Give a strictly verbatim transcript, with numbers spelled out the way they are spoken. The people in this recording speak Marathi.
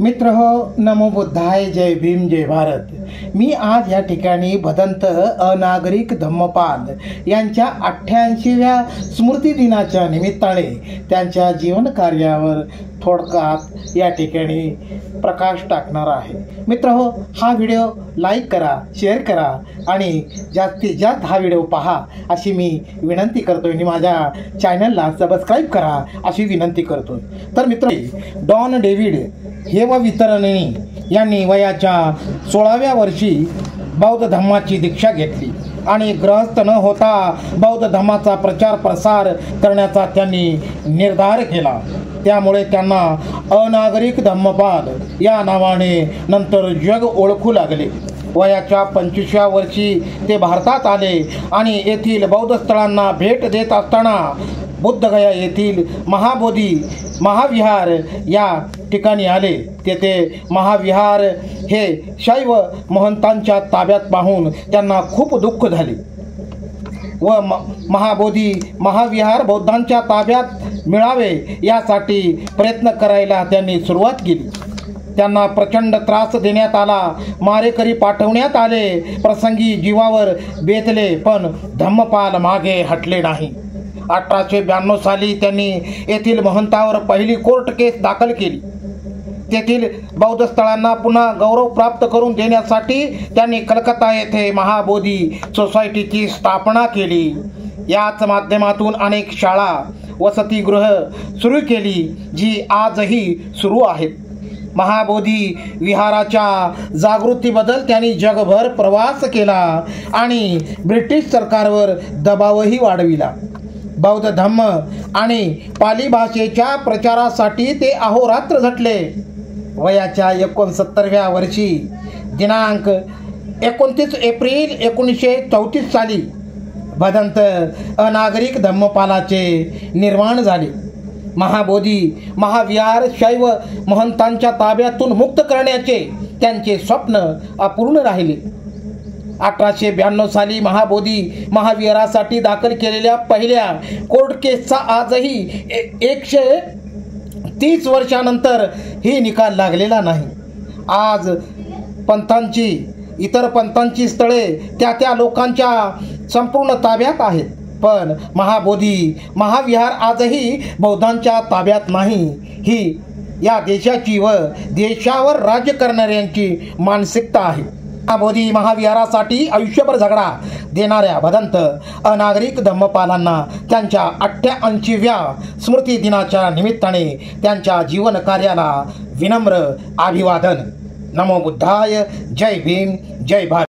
मित्र हो, नमो बुद्धाय, जय भीम, जय भारत। मी आज या ठिकाणी भदंत अनागरिक धम्मपाल यांच्या अठ्ठ्याऐंशीव्या स्मृती दिनाच्या निमित्ताने त्यांच्या जीवन कार्यावर थोडक्यात या ठिकाणी प्रकाश टाकणार आहे। मित्र हो, हा व्हिडिओ लाईक करा, शेअर करा आणि जास्तीत जास्त हा व्हिडिओ पहा अशी मी विनंती करतोय आणि माझ्या चॅनलला सबस्क्राईब करा अशी विनंती करतोय। तर मित्र, डॉन डेव्हिड हे व वितरणी यांनी वयाच्या सोळाव्या वर्षी बौद्ध धम्माची दीक्षा घेतली आणि गृहस्थ न होता बौद्ध धम्माचा प्रचार प्रसार करण्याचा त्यांनी निर्धार केला। त्यामुळे त्यांना अनागरिक धम्मपाल या नावाने नंतर जग ओळखू लागले। वयाच्या पंचवीसव्या वर्षी ते भारतात आले आणि येथील बौद्ध स्थळांना भेट देत असताना बुद्धगया येथील महाबोधी महाविहार या ठिकाणी आले। तेथे महाविहार हे शैव महंतांच्या ताब्यात पाहून त्यांना खूप दुःख झाले व महाबोधी महाविहार बौद्धांच्या ताब्यात मिळावे यासाठी प्रयत्न करायला त्यांनी सुरुवात केली। त्यांना प्रचंड त्रास देण्यात आला, मारेकरी पाठवण्यात आले, प्रसंगी जीवावर बेतले, पण धम्मपाल मागे हटले नाही। अठराशे ब्याण्णव साली त्यांनी येथील महंतावर पहिली कोर्ट केस दाखल केली। तेथील बौद्ध स्थळांना पुन्हा गौरव प्राप्त करून देण्यासाठी त्यांनी कलकत्ता येथे महाबोधी सोसायटीची स्थापना केली। याच माध्यमातून अनेक शाळा वसतिगृह सुरू केली, जी आजही सुरू आहेत। महाबोधी विहाराच्या जागृतीबद्दल त्यांनी जगभर प्रवास केला आणि ब्रिटिश सरकारवर दबावही वाढविला। बौद्ध धम्म आणि पाली भाषेच्या प्रचारासाठी ते अहोरात्र झटले। वयाच्या एकोणसत्तरव्या वर्षी दिनांक एकोणतीस एप्रिल एकोणीसशे चौतीस साली भदंत अनागरिक धम्मपालाचे निर्माण झाले। महाबोधी महाविहार शैव महंतांच्या ताब्यातून मुक्त करण्याचे त्यांचे स्वप्न अपूर्ण राहिले। अठराशे ब्याण्णव साली महाबोधी महाविहारासाठी दाखल केलेल्या पहिल्या कोर्ट केसचा आजही एकशे तीस वर्षानंतर ही निकाल लागलेला नाही। आज पंथांची इतर पंथांची स्थळे त्या त्या लोकांच्या संपूर्ण ताब्यात आहेत, पण महाबोधी महाविहार आजही बौद्धांच्या ताब्यात नाही। ही या देशाची व देशावर राज्य करणाऱ्यांची मानसिकता आहे। महाबोधी महाविहारासाठी आयुष्यभर झगडा देणाऱ्या भदंत अनागरिक धम्मपालांना त्यांच्या अठ्ठ्याऐंशीव्या स्मृती दिनाच्या निमित्ताने त्यांच्या जीवन कार्याला विनम्र अभिवादन। नमो बुद्धाय, जय भीम, जय भारत।